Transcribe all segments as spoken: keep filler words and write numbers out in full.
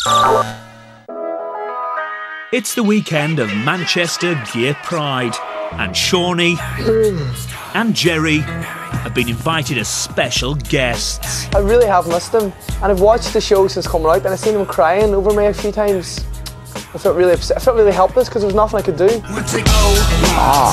It's the weekend of Manchester Gay Pride, and Shawnee and Jerry have been invited as special guests. I really have missed him, and I've watched the show since coming out, and I've seen him crying over me a few times. I felt really upset. I felt really helpless because there was nothing I could do. Ah.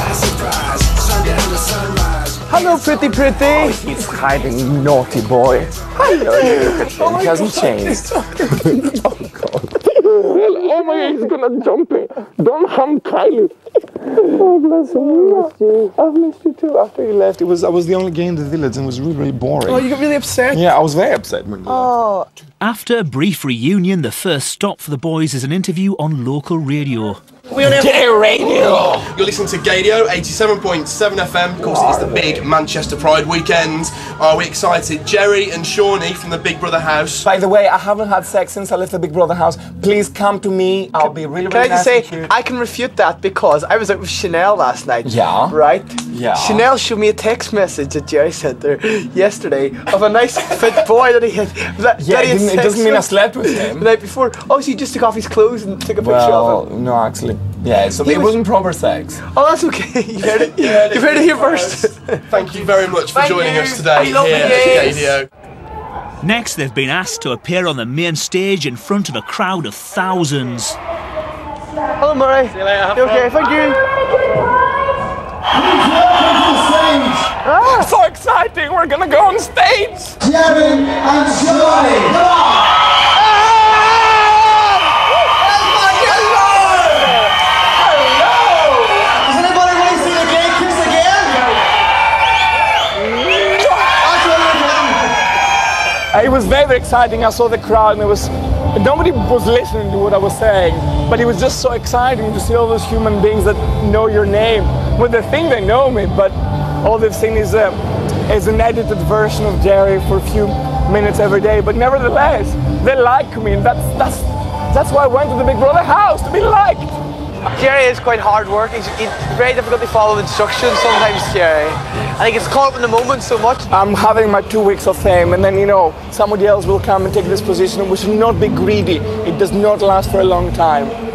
Hello, pretty pretty. Oh, he's hiding, naughty boy. Hello, look at him. He hasn't changed. Oh, God. Oh my God, he's gonna jump in. Don't harm Kylie. Oh, bless him. I missed you. I've missed you too. After you left, it was I was the only gay in the village, and it was really, really boring. Oh, you got really upset? Yeah, I was very upset when you Oh. left. After a brief reunion, the first stop for the boys is an interview on local radio. We on Gay radio! You're listening to Gaydio, eighty-seven point seven F M. Of course, it is the big Manchester Pride weekend. Are we excited? Jerry and Shawnee from the Big Brother house. By the way, I haven't had sex since I left the Big Brother house. Please come to me. I'll be really, Can really I just nice say, and cute. I can refute that because I was out with Chanel last night. Yeah. Right? Yeah. Chanel showed me a text message that Jerry sent her yesterday of a nice fit boy that he had. That, Yeah, that he it, had didn't, it sex doesn't mean I with slept with him. the night before. Oh, so you just took off his clothes and took a picture Well, of him? no, actually. Yeah, so He it was- wasn't proper sex. Oh, that's okay. You heard it, you heard it here first. Thank you very much for Thank joining you. us today We love here you at guys. Gaydio. Next, they've been asked to appear on the main stage in front of a crowd of thousands. Hello, Murray. See you later. You okay? Thank you. Ah, so exciting! We're gonna go on stage! Jerry and Shawnee, come on! Has anybody really seen a gay kiss again? That's what we're doing. It was very exciting. I saw the crowd, and it was nobody was listening to what I was saying, but it was just so exciting to see all those human beings that know your name. Well, they think they know me, but all they've seen is a is an edited version of Jerry for a few minutes every day. But nevertheless, they like me, and that's that's that's why I went to the Big Brother house, to be liked. Jerry is quite hard working. He's, he's very difficult to follow instructions sometimes, Jerry. I think it's caught up in the moment so much. I'm having my two weeks of fame, and then, you know, somebody else will come and take this position. We should not be greedy. It does not last for a long time.